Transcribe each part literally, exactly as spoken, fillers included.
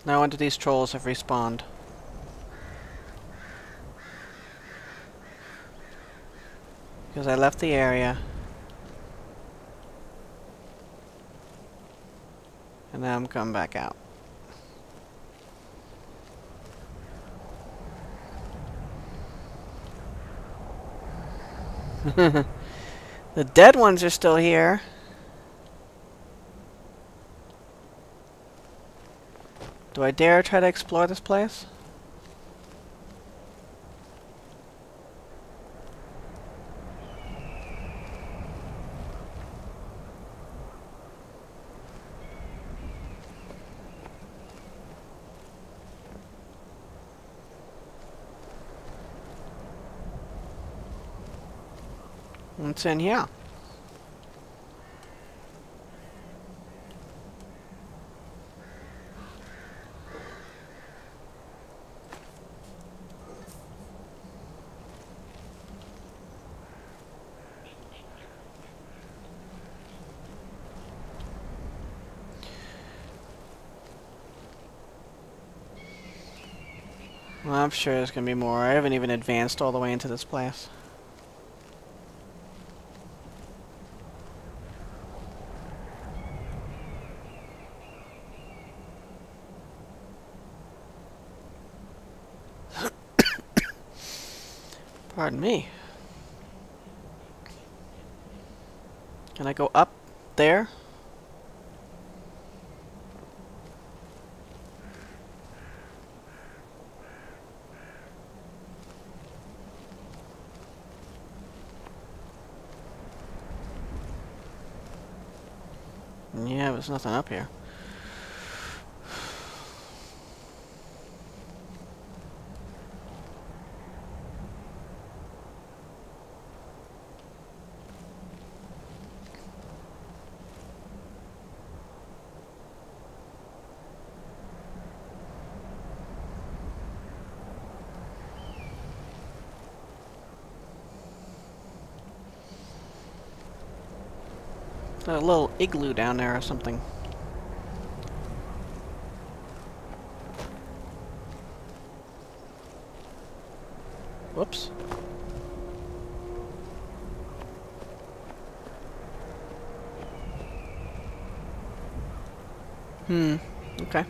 No wonder these trolls have respawned. Because I left the area. And now I'm coming back out. The dead ones are still here. Do I dare try to explore this place? What's in here? Well, I'm sure there's gonna be more. I haven't even advanced all the way into this place. Pardon me. Can I go up there? Yeah, there's nothing up here. A little igloo down there or something. Whoops. Hmm. Okay.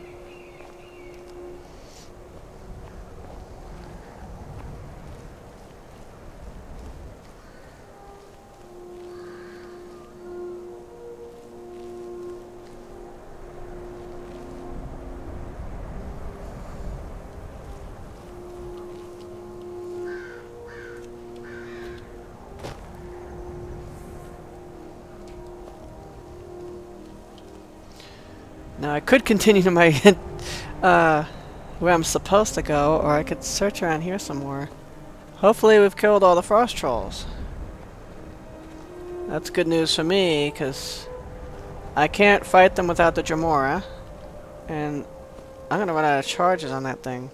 Now I could continue to my uh, where I'm supposed to go, or I could search around here some more. Hopefully we've killed all the frost trolls. That's good news for me, because I can't fight them without the Jamora, and I'm gonna run out of charges on that thing.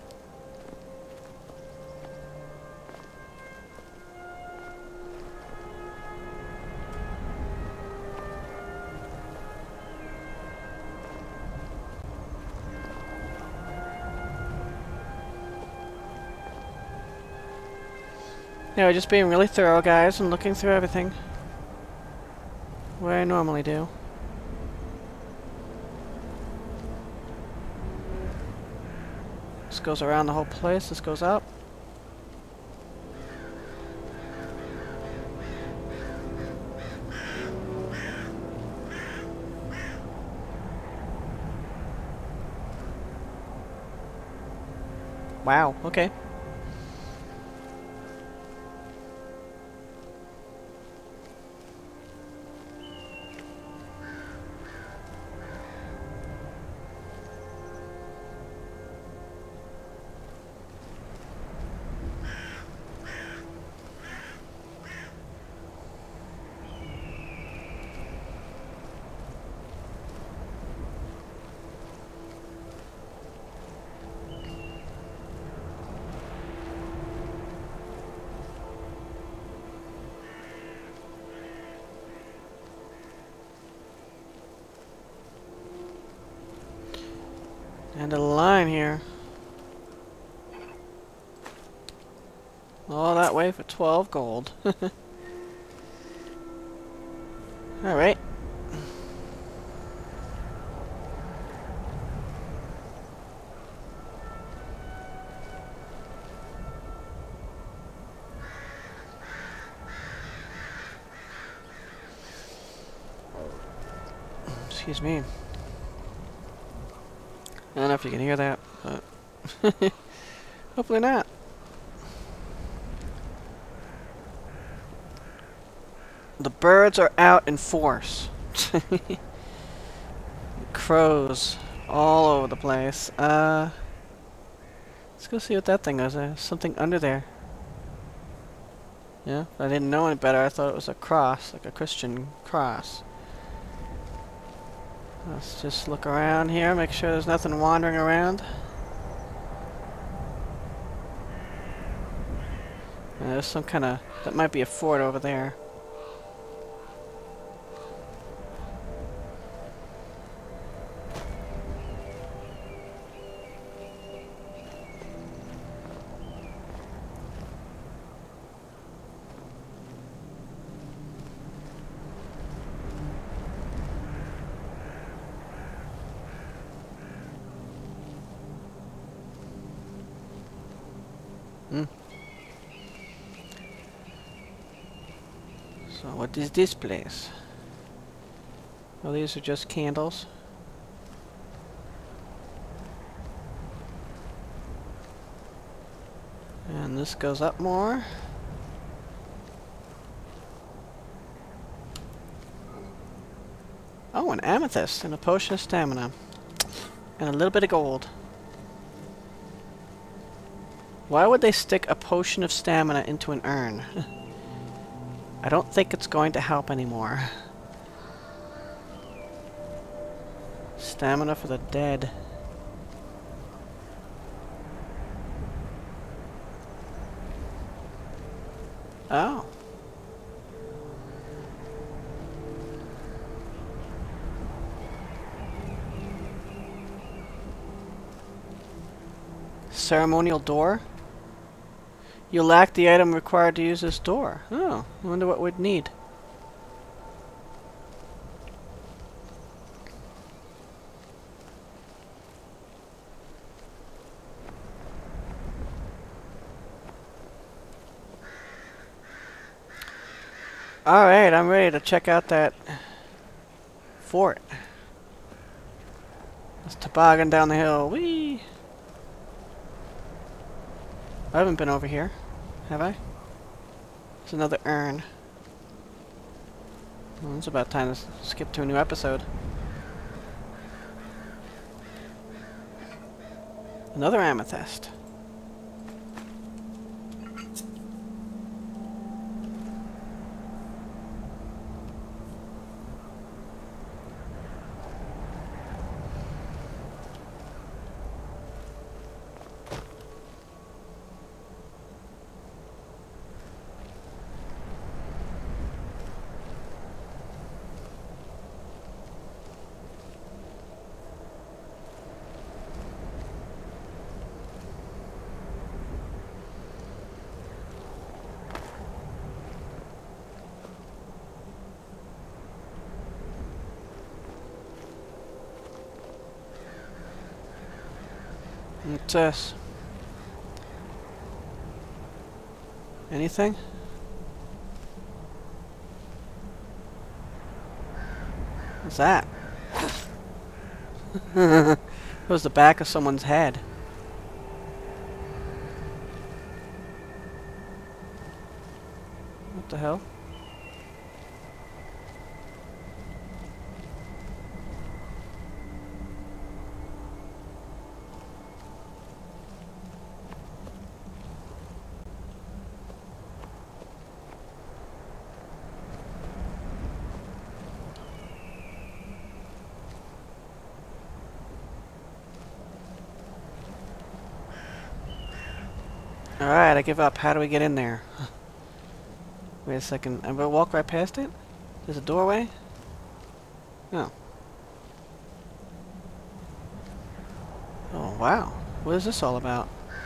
Anyway, just being really thorough, guys, and looking through everything. Where I normally do. This goes around the whole place, this goes up. Wow, okay. End of the line here. All that way for twelve gold. Alright. Excuse me. I don't know if you can hear that, but hopefully not. The birds are out in force. Crows all over the place. Uh, let's go see what that thing is. There's something under there. Yeah, if I didn't know any better, I thought it was a cross, like a Christian cross. Let's just look around here, make sure there's nothing wandering around. Uh, there's some kind of... that might be a fort over there. Hmm. So what is this place? Well, these are just candles. And this goes up more. Oh, an amethyst and a potion of stamina. And a little bit of gold. Why would they stick a potion of stamina into an urn? I don't think it's going to help anymore. Stamina for the dead. Oh. Ceremonial door? You lack the item required to use this door. Oh, I wonder what we'd need. Alright, I'm ready to check out that fort. Let's toboggan down the hill. Whee! I haven't been over here, have I? There's another urn. Well, it's about time to skip to a new episode. Another amethyst. What's this? Anything? What's that? It was the back of someone's head. What the hell? Alright, I give up. How do we get in there? Wait a second. I'm gonna walk right past it? There's a doorway? Oh. Oh wow. What is this all about?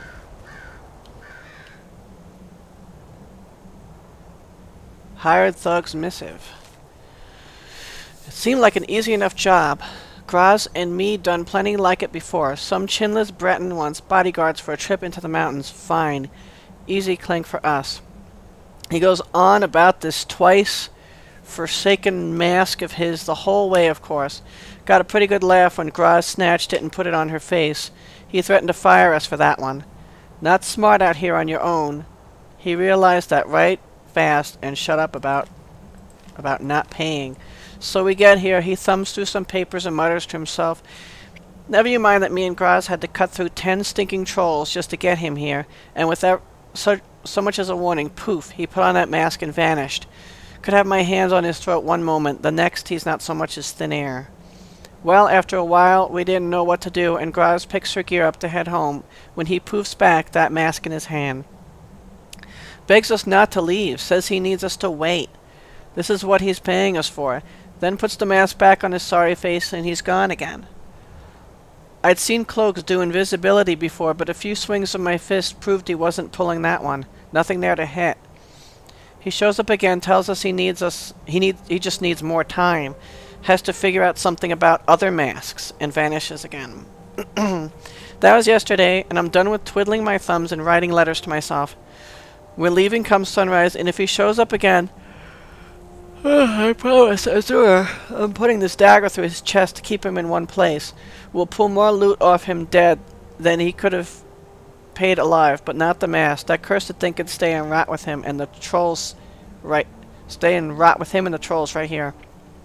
Hired Thug's missive. It seemed like an easy enough job. Graz and me done plenty like it before. Some chinless Breton wants bodyguards for a trip into the mountains. Fine. Easy clink for us. He goes on about this twice forsaken mask of his the whole way, of course. Got a pretty good laugh when Graz snatched it and put it on her face. He threatened to fire us for that one. Not smart out here on your own. He realized that right fast and shut up about about not paying. So we get here, he thumbs through some papers and mutters to himself, never you mind that me and Graz had to cut through ten stinking trolls just to get him here, and without so, so much as a warning, poof, he put on that mask and vanished. Could have my hands on his throat one moment, the next he's not so much as thin air. Well, after a while, we didn't know what to do, and Graz picks her gear up to head home, when he poofs back, that mask in his hand. Begs us not to leave, says he needs us to wait. This is what he's paying us for. Then puts the mask back on his sorry face and he's gone again. I'd seen cloaks do invisibility before, but a few swings of my fist proved he wasn't pulling that one. Nothing there to hit. He shows up again, tells us he needs us he needs he just needs more time. Has to figure out something about other masks and vanishes again. That was yesterday, and I'm done with twiddling my thumbs and writing letters to myself. We're leaving come sunrise, and if he shows up again, I promise, Azura, I'm putting this dagger through his chest to keep him in one place. We'll pull more loot off him dead than he could have paid alive, but not the mask. That cursed thing could stay and rot with him, and the trolls right stay and rot with him and the trolls right here.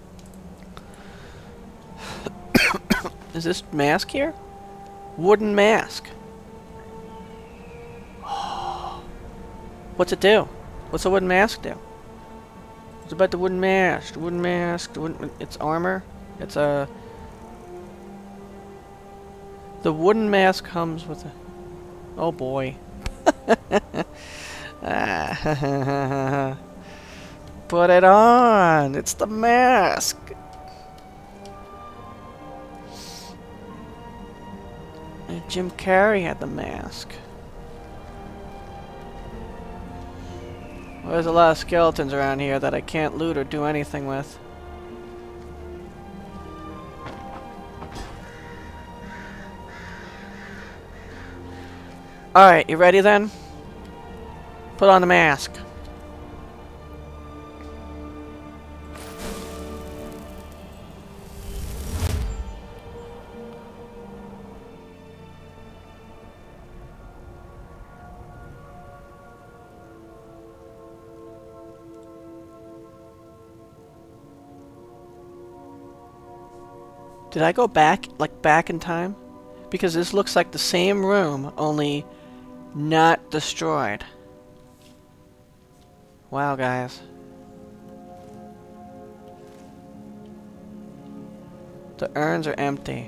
Is this mask here? Wooden mask. What's it do? What's a wooden mask do? It's about the wooden mask. The wooden mask. The wooden, it's armor. It's a. The wooden mask comes with a. Oh boy. Put it on. It's the mask. And Jim Carrey had the mask. Well, there's a lot of skeletons around here that I can't loot or do anything with. Alright, you ready then? Put on the mask. Did I go back, like back in time? Because this looks like the same room, only not destroyed. Wow, guys. The urns are empty.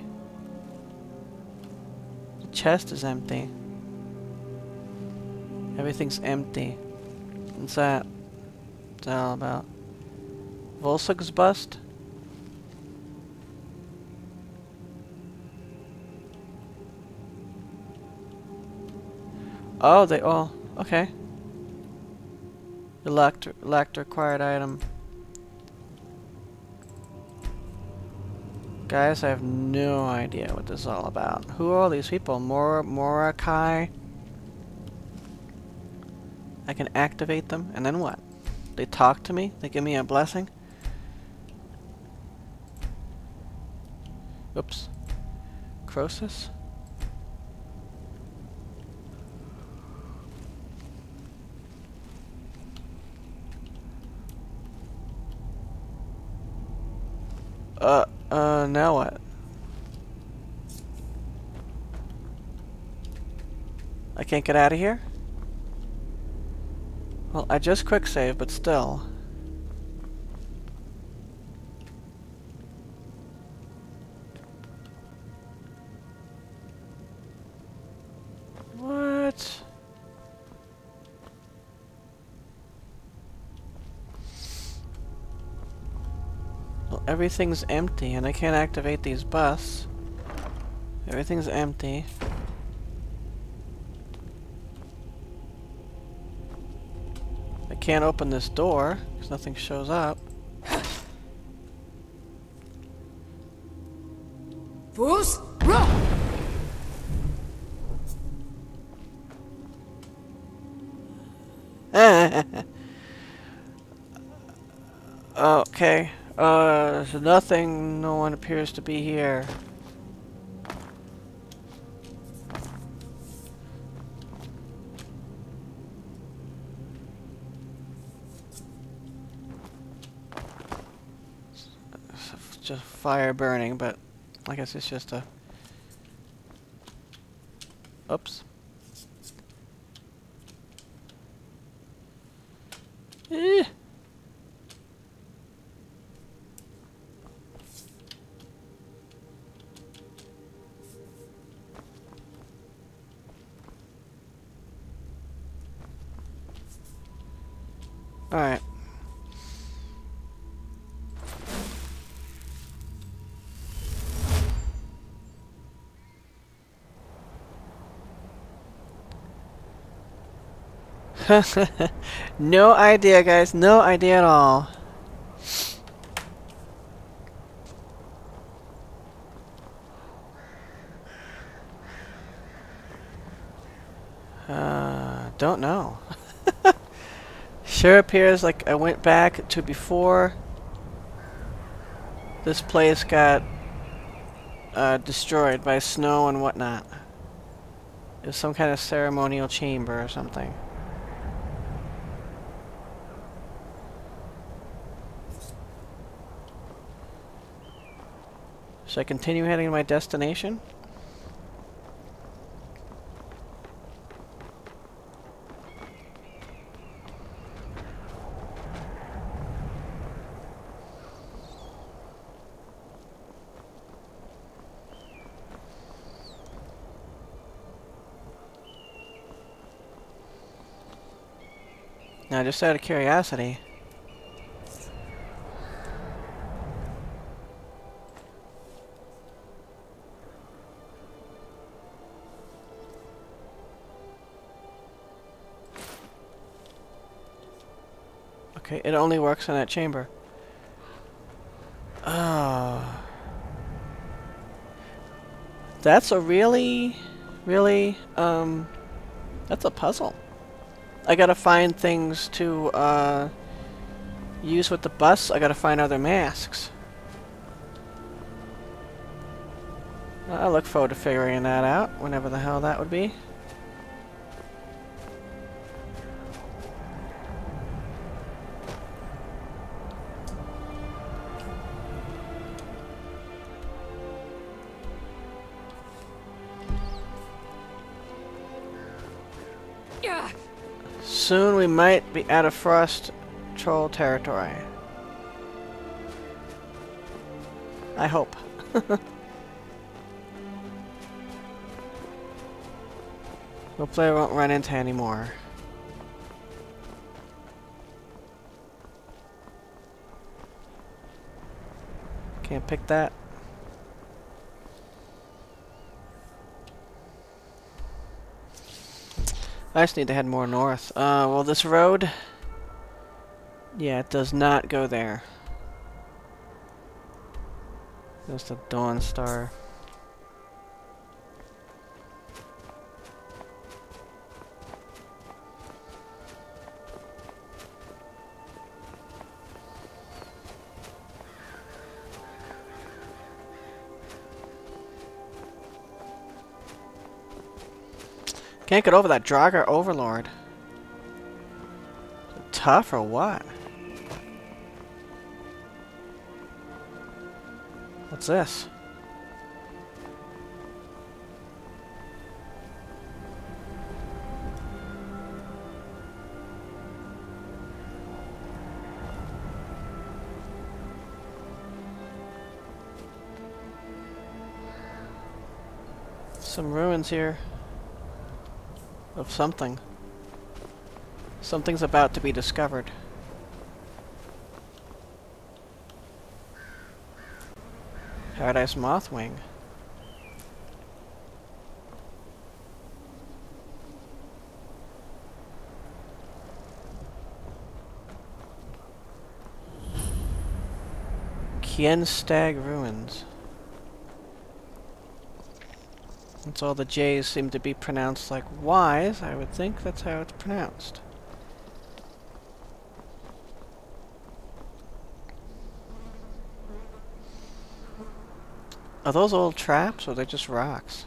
The chest is empty. Everything's empty. What's that? What's that all about? Volsug's bust? Oh, they all. Okay. You lacked, lacked required item. Guys, I have no idea what this is all about. Who are all these people? Mor Morakai? I can activate them, and then what? They talk to me? They give me a blessing? Oops. Croesus? Uh, uh, now what? I can't get out of here? Well, I just quick save, but still. What? Well, everything's empty, and I can't activate these busts. Everything's empty. can't open this door because nothing shows up. Fools, run! Okay. Uh, there's nothing. No one appears to be here. Just fire burning, but I guess it's just a... Oops. Eh. Alright. No idea, guys. No idea at all. Uh, don't know. Sure appears like I went back to before this place got uh, destroyed by snow and whatnot. It was some kind of ceremonial chamber or something. Should I continue heading to my destination? Now, just out of curiosity, okay, it only works in that chamber. Oh. That's a really, really, um, that's a puzzle. I gotta find things to, uh, use with the bus. I gotta find other masks. I look forward to figuring that out, whenever the hell that would be. Soon we might be out of Frost Troll territory. I hope. Hopefully I won't run into any more. Can't pick that. I just need to head more north. Uh, well, this road... Yeah, it does not go there. There's the Dawn Star. Can't get over that Draugr Overlord. Tough or what? What's this? Some ruins here. Of something. Something's about to be discovered. Paradise Mothwing. Kienstag Ruins. That's all the J's seem to be pronounced like Y's. I would think that's how it's pronounced. Are those old traps or are they just rocks?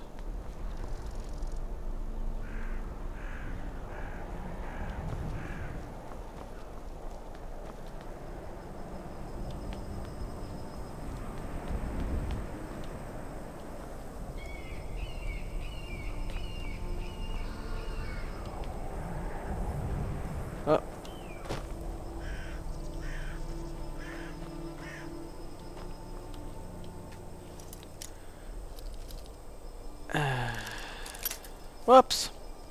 Oh. Whoops.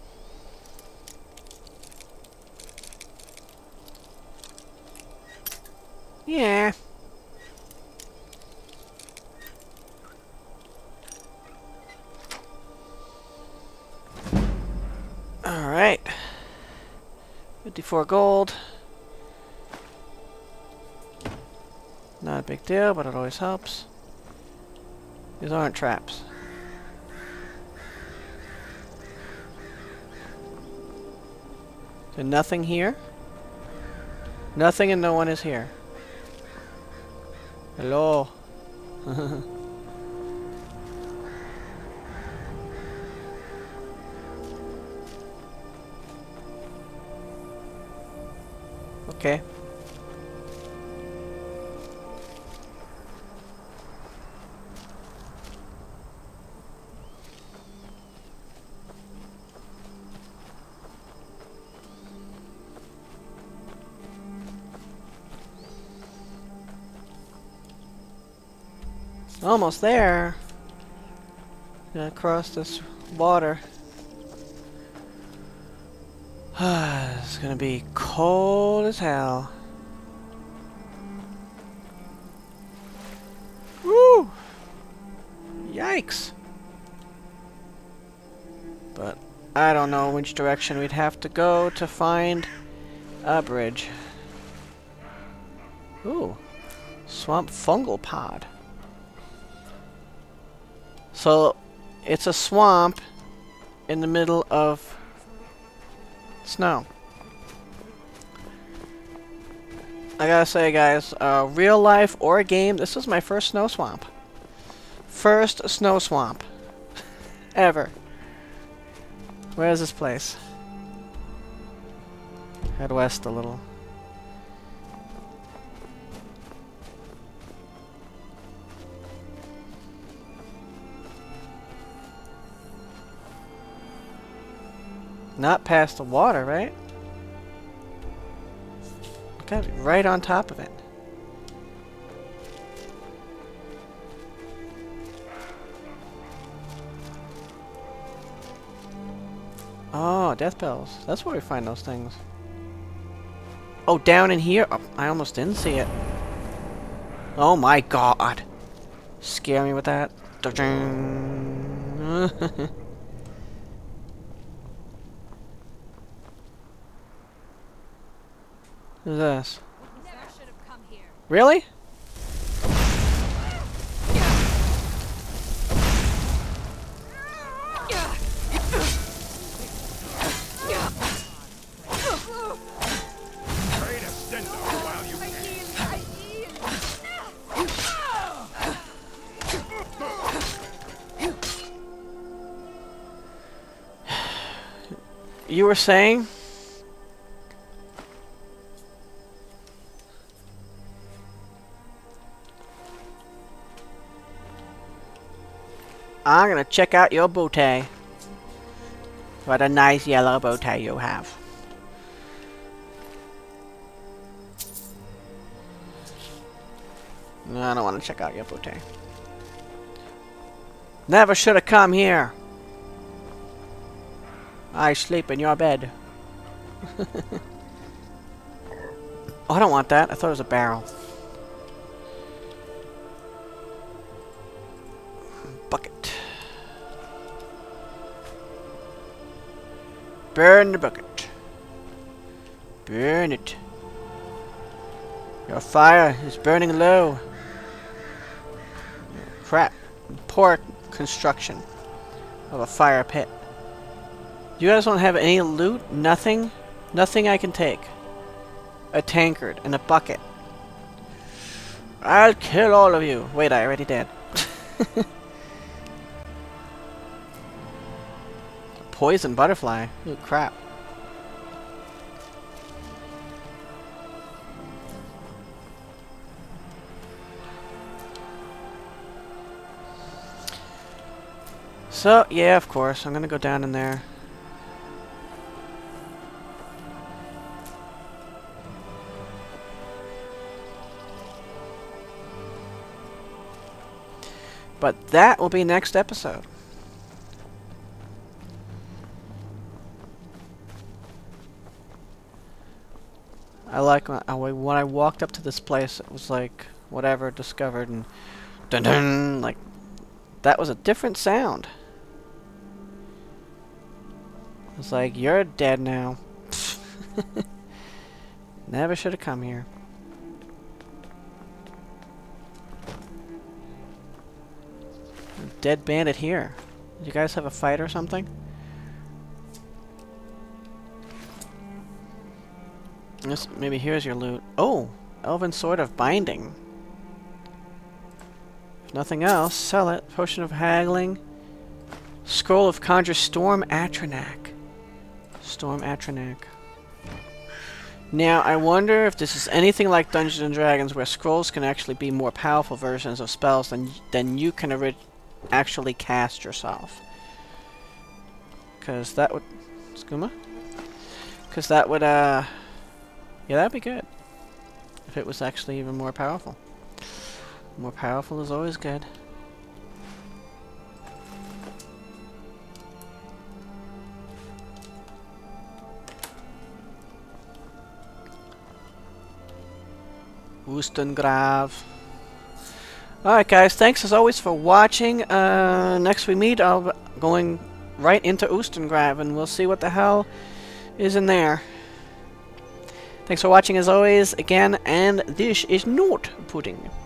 Yeah. All right. fifty-four gold. Not a big deal, but it always helps. These aren't traps. So nothing here? Nothing and no one is here. Hello. Okay. Almost there. Gonna cross this water. It's gonna be cold as hell. Woo! Yikes! But I don't know which direction we'd have to go to find a bridge. Ooh, swamp fungal pod. So it's a swamp in the middle of snow. I gotta say, guys, uh, real life or a game, this is my first snow swamp. First snow swamp. Ever. Where is this place? Head west a little. Not past the water, right? Gotta be right on top of it. Oh, death bells. That's where we find those things. Oh, down in here? Oh, I almost didn't see it. Oh my god. Scare me with that. Who's this? Never should have come here. Really? You were saying? I'm gonna check out your bow tie. What a nice yellow bow tie you have. No, I don't want to check out your bow tie. Never should have come here. I sleep in your bed. Oh, I don't want that. I thought it was a barrel. Bucket. Burn the bucket. Burn it. Your fire is burning low. Crap. Poor construction of a fire pit. You guys don't have any loot? Nothing? Nothing I can take. A tankard and a bucket. I'll kill all of you. Wait, I already did. Poison butterfly. Ooh, crap. So, yeah, of course. I'm gonna go down in there. But that will be next episode. I like when I, when I walked up to this place, it was like, whatever, discovered, and dun dun, like, that was a different sound. It's like, you're dead now. Never should have come here. A dead bandit here. Did you guys have a fight or something? This, maybe here's your loot. Oh! Elven Sword of Binding. If nothing else, sell it. Potion of Haggling. Scroll of Conjure Storm Atronak. Storm Atronak. Now, I wonder if this is anything like Dungeons and Dragons, where scrolls can actually be more powerful versions of spells than than you can ori actually cast yourself. Because that would... Skooma? Because that would, uh... yeah, that'd be good. If it was actually even more powerful. More powerful is always good. Ustengrav. Alright guys, thanks as always for watching. Uh, next we meet, I'll be going right into Ustengrav and we'll see what the hell is in there. Thanks for watching as always again, and this is not pudding.